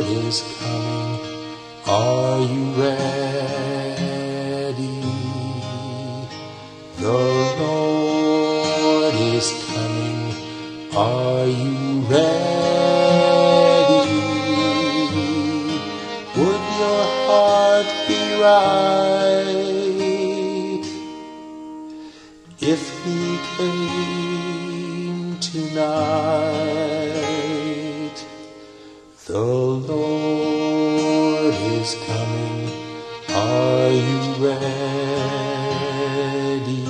is coming. Are you ready? The Lord is coming. Are you ready? Would your heart be right if he came tonight? The Lord is coming. Are you ready?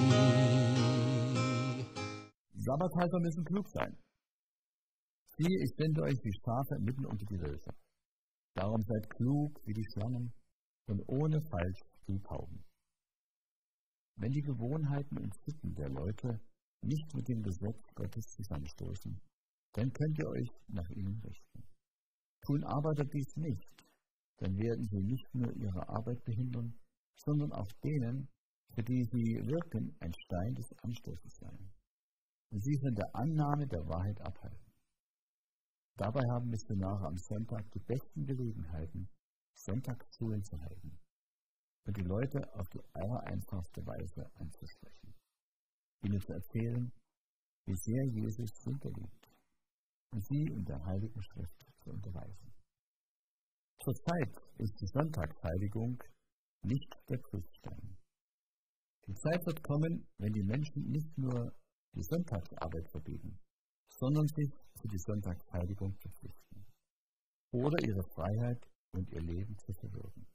Sabbathalter müssen klug sein. Siehe, ich sende euch wie Schafe mitten unter die Wölfe. Darum seid klug wie die Schlangen und ohne Falsch wie Tauben. Wenn die Gewohnheiten und Sitten der Leute nicht mit dem Gesetz Gottes zusammenstoßen, dann könnt ihr euch nach ihnen richten. Tun Arbeiter dies nicht, dann werden sie nicht nur ihre Arbeit behindern, sondern auch denen, für die sie wirken, ein Stein des Anstoßes sein und sie von der Annahme der Wahrheit abhalten. Dabei haben Missionare am Sonntag die besten Gelegenheiten, Sonntagsschulen zu halten und die Leute auf die allereinfachste Weise anzusprechen, ihnen zu erzählen, wie sehr Jesus sie liebt und sie in der Heiligen Schrift zu unterweisen. Zurzeit ist die Sonntagsheiligung nicht der Prüfstein. Die Zeit wird kommen, wenn die Menschen nicht nur die Sonntagsarbeit verbieten, sondern sich für die Sonntagsheiligung verpflichten oder ihre Freiheit und ihr Leben zu verwirken.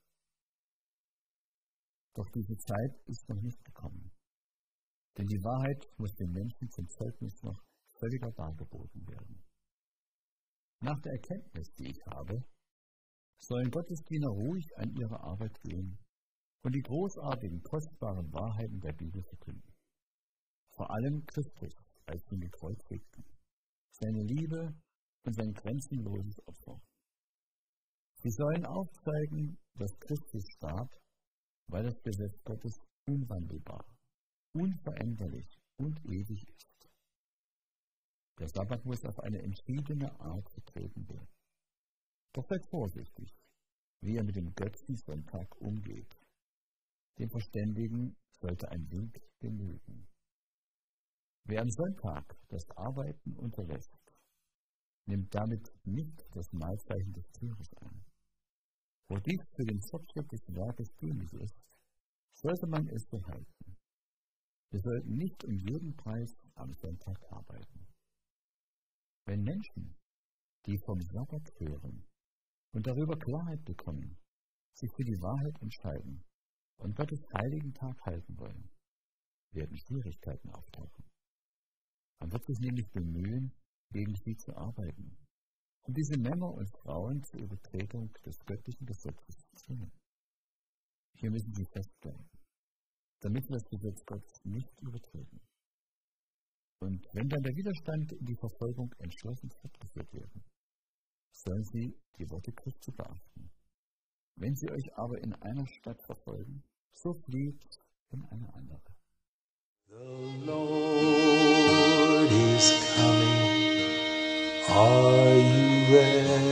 Doch diese Zeit ist noch nicht gekommen, denn die Wahrheit muss den Menschen zum Zeugnis noch völliger dargeboten werden. Nach der Erkenntnis, die ich habe, sollen Gottesdiener ruhig an ihre Arbeit gehen und die großartigen, kostbaren Wahrheiten der Bibel verkünden. Vor allem Christus als den Gekreuzigten, seine Liebe und sein grenzenloses Opfer. Sie sollen aufzeigen, dass Christus starb, weil das Gesetz Gottes unwandelbar, unveränderlich und ewig ist. Der Sabbat muss auf eine entschiedene Art vertreten werden. Doch seid vorsichtig, wie ihr mit dem Götzensonntag umgeht. Den Verständigen sollte ein Wink genügen. Wer am Sonntag das Arbeiten unterlässt, nimmt damit nicht das Mahlzeichen des Tieres an. Wo dies für den Fortschritt des Werkes dienlich ist, sollte man es behalten. Wir sollten nicht um jeden Preis am Sonntag arbeiten. Wenn Menschen, die vom Sabbat hören und darüber Klarheit bekommen, sich für die Wahrheit entscheiden und Gottes heiligen Tag halten wollen, werden Schwierigkeiten auftauchen. Man wird sich nämlich bemühen, gegen sie zu arbeiten und diese Männer und Frauen zur Übertretung des göttlichen Gesetzes zu zwingen. Hier müssen sie festbleiben, damit wir das Gesetz Gottes nicht übertreten. Und wenn dann der Widerstand in die Verfolgung entschlossen fortgeführt werden, sollen sie die Worte Christi beachten. Wenn sie euch aber in einer Stadt verfolgen, so flieht in eine andere. The Lord is coming. Are you ready?